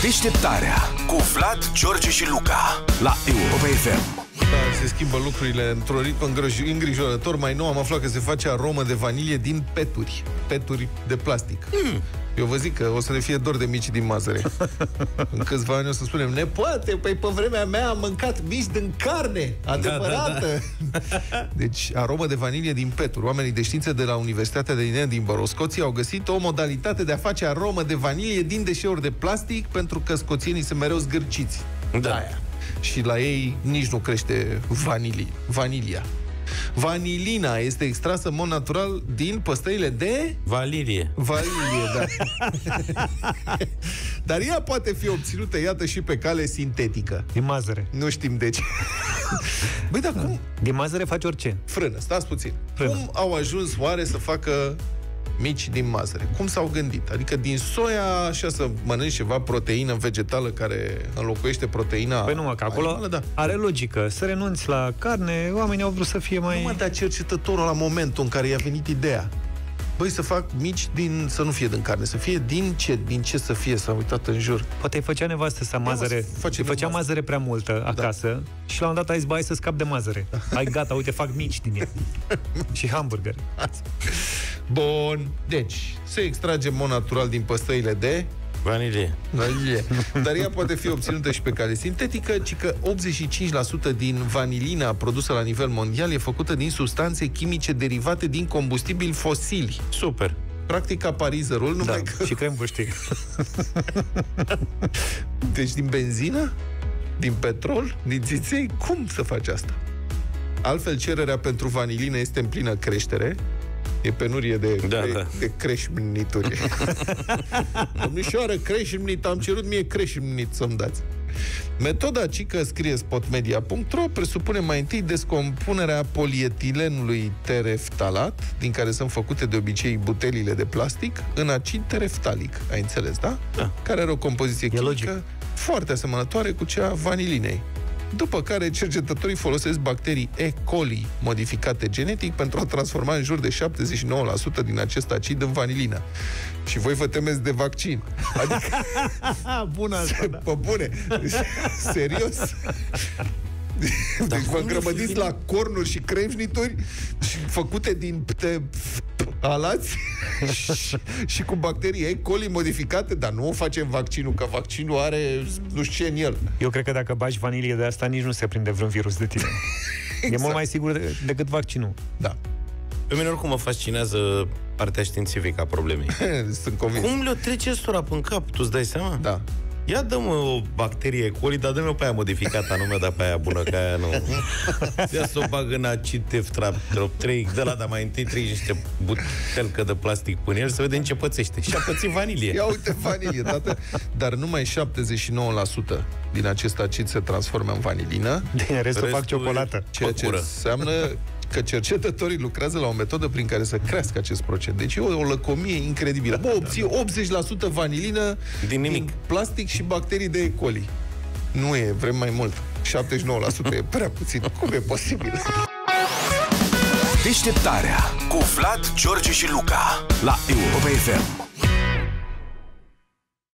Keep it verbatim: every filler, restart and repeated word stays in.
Deșteptarea cu Vlad, George și Luca la Europa F M. Da, se schimbă lucrurile într-un ritm îngrijorător. Mai nou am aflat că se face aromă de vanilie din peturi. Peturi de plastic. Mm. Eu vă zic că o să ne fie dor de mici din Mazăre. În câțiva ani o să spunem: nepoate, păi pe vremea mea am mâncat mici din carne adevărată. Da, da, da. Deci, aromă de vanilie din peturi. Oamenii de știință de la Universitatea din Edinburgh, Scoția, au găsit o modalitate de a face aromă de vanilie din deșeuri de plastic, pentru că scoțienii sunt mereu zgârciți. Da. Aia. Și la ei nici nu crește vanilie, vanilia. Vanilina este extrasă în mod natural din păstăile de... Valilie. Valilie, da. Dar ea poate fi obținută, iată, și pe cale sintetică. Din mazăre. Nu știm de ce. Băi, dar cum? Din mazăre faci orice. Frână, stați puțin. Frână. Cum au ajuns oare să facă mici din mazăre? Cum s-au gândit? Adică din soia, așa, să mănânci ceva proteină vegetală care înlocuiește proteina. Păi nu, că acolo animală, da. Are logică. Să renunți la carne, oamenii au vrut să fie mai... Nu, mă, dar cercetătorul la momentul în care i-a venit ideea, băi, să fac mici din... să nu fie din carne, să fie din ce? Din ce să fie? S-a uitat în jur. Poate îi făcea nevastă sa mazăre. Îi făcea mazăre prea multă acasă, da. Și la un dat a zis: bă, hai să scap de mazăre. Hai, gata, uite, fac mici din ele. Și hamburger. Bun. Deci, se extrage în mod natural din păstăile de... Vanilie. Vanilie. Dar ea poate fi obținută și pe cale sintetică, ci că optzeci și cinci la sută din vanilina produsă la nivel mondial e făcută din substanțe chimice derivate din combustibili fosili. Super. Practic ca parizerul, numai da, că... și crem buștic. Deci din benzină? Din petrol? Din țiței? Cum să faci asta? Altfel, cererea pentru vanilină este în plină creștere. E penurie de, da, de, da. de creșmnituri. Domnișoară, creșmnit, am cerut mie creșmnit să-mi dați. Metoda cică, scrie spotmedia punct ro, presupune mai întâi descompunerea polietilenului tereftalat, din care sunt făcute de obicei butelile de plastic, în acid tereftalic. Ai înțeles, da? Da. Care are o compoziție e chimică logic. foarte asemănătoare cu cea a vanilinei. După care cercetătorii folosesc bacterii E. coli modificate genetic pentru a transforma în jur de șaptezeci și nouă la sută din acest acid în vanilină. Și voi vă temeți de vaccin. Adică... Bună asta, da. Pe bune. Serios. Deci vă îngrămădiți la cornuri și cremșnituri și făcute din pte... alați și, și cu bacterii E. coli modificate, dar nu o facem vaccinul, că vaccinul are nu știu ce în el. Eu cred că dacă bagi vanilie de asta, nici nu se prinde vreun virus de tine. Exact. E mult mai sigur de, decât vaccinul. Da. Pe mine oricum mă fascinează partea științifică a problemei. Sunt convins. Cum le-o trece ăstora până cap, tu îți dai seama? Da. Ia dă-mă o bacterie E. coli, dar dă-mi-o pe aia modificată, anume, dar pe aia bună, că aia nu. Ia să o bag în acid teftratroptreic, de la, dar mai întâi treci niște butelcă de plastic până el, să vedem ce pățește. Și a pățit vanilie. Ia uite, vanilie, tată. Dar numai șaptezeci și nouă la sută din acest acid se transformă în vanilină. Din restul, restul fac ciocolată. Ceea ce înseamnă că cercetătorii lucrează la o metodă prin care să crească acest procent. Deci e o, o lăcomie incredibilă. Bă, obții optzeci la sută vanilină din nimic, din plastic și bacterii de E. coli. Nu e, vrem mai mult. șaptezeci și nouă la sută e prea puțin. Cum e posibil? Deșteptarea cu Vlad, George și Luca la Europa F M.